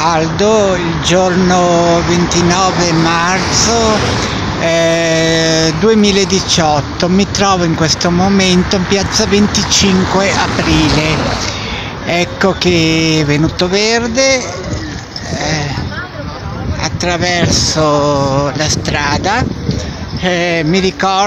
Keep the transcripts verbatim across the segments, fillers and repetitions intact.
caldo, il giorno ventinove marzo eh, duemiladiciotto. Mi trovo in questo momento in piazza venticinque aprile. Ecco che è venuto verde, eh, attraverso la strada. Eh, mi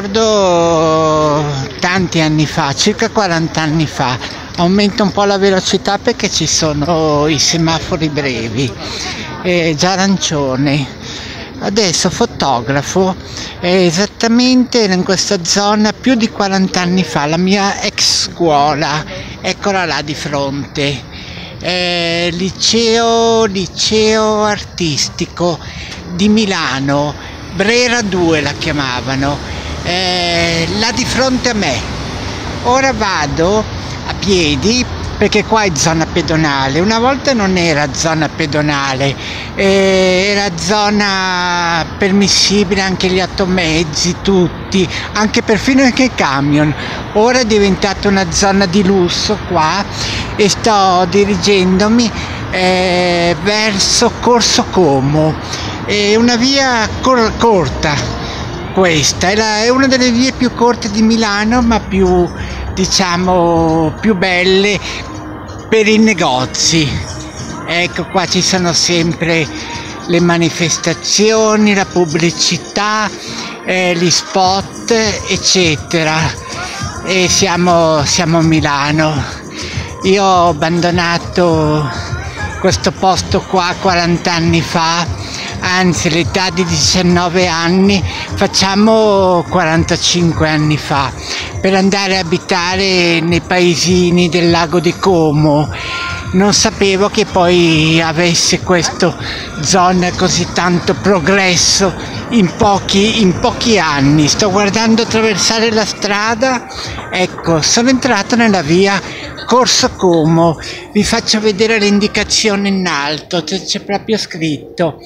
ricordo tanti anni fa, circa quaranta anni fa, aumento un po' la velocità perché ci sono i semafori brevi, eh, già arancione. Adesso fotografo eh, esattamente in questa zona più di quaranta anni fa, la mia ex scuola, eccola là di fronte, eh, liceo, liceo artistico di Milano, Brera due la chiamavano, eh, là di fronte a me. Ora vado a piedi perché qua è zona pedonale. Una volta non era zona pedonale, eh, era zona permissibile, anche gli automezzi, tutti, anche perfino anche i camion. Ora è diventata una zona di lusso qua e sto dirigendomi eh, verso Corso Como. È una via cor- corta questa, è, la, è una delle vie più corte di Milano, ma più, diciamo, più belle per i negozi. Ecco, qua ci sono sempre le manifestazioni, la pubblicità, eh, gli spot, eccetera. E siamo, siamo a Milano. Io ho abbandonato questo posto qua quaranta anni fa, anzi all'età di diciannove anni, facciamo quarantacinque anni fa, per andare a abitare nei paesini del lago di Como. Non sapevo che poi avesse questa zona così tanto progresso in pochi, in pochi anni. Sto guardando attraversare la strada, ecco, sono entrato nella via Corso Como. Vi faccio vedere l'indicazione in alto, c'è proprio scritto.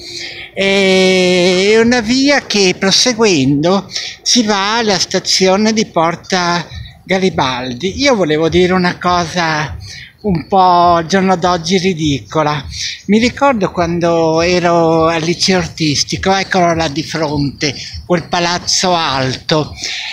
È una via che proseguendo si va alla stazione di Porta Garibaldi. Io volevo dire una cosa un po' al giorno d'oggi ridicola. Mi ricordo quando ero al liceo artistico, eccolo là di fronte, quel palazzo alto,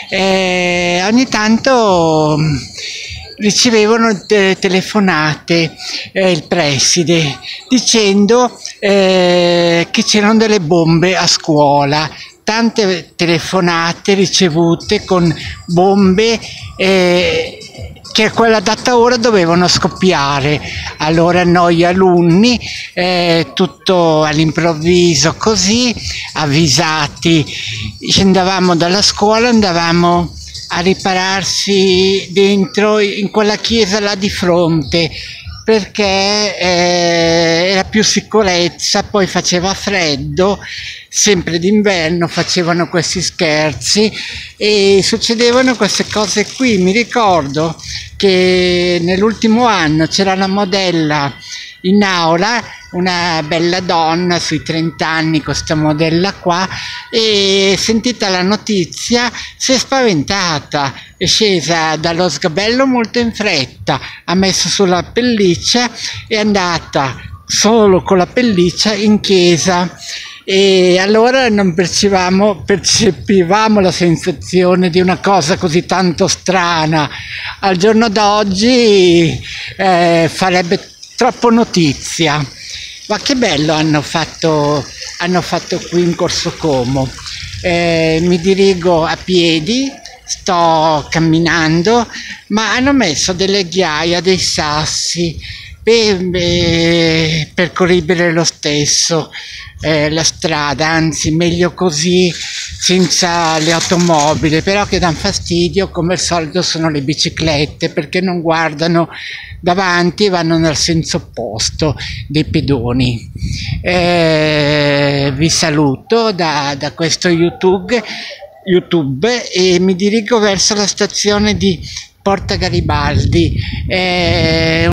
e ogni tanto ricevevano te- telefonate eh, il preside dicendo eh, che c'erano delle bombe a scuola, tante telefonate ricevute con bombe eh, che a quella data ora dovevano scoppiare. Allora noi alunni, eh, tutto all'improvviso così, avvisati, scendavamo dalla scuola, andavamo a ripararsi dentro in quella chiesa là di fronte, perché eh, era più sicurezza, poi faceva freddo, sempre d'inverno facevano questi scherzi e succedevano queste cose qui. Mi ricordo che nell'ultimo anno c'era una modella in aula, una bella donna sui trenta anni, questa modella qua, e sentita la notizia si è spaventata, è scesa dallo sgabello molto in fretta, ha messo sulla pelliccia, è andata solo con la pelliccia in chiesa. E allora non percepivamo, percepivamo la sensazione di una cosa così tanto strana. Al giorno d'oggi eh, farebbe troppo notizia. Ma che bello hanno fatto, hanno fatto qui in Corso Como. Eh, mi dirigo a piedi, sto camminando, ma hanno messo delle ghiaie, dei sassi, per, eh, percorribile lo stesso eh, la strada, anzi meglio così senza le automobili, però che danno fastidio come al solito sono le biciclette, perché non guardano davanti e vanno nel senso opposto dei pedoni. Eh, vi saluto da, da questo YouTube, YouTube e mi dirigo verso la stazione di Porta Garibaldi. Eh,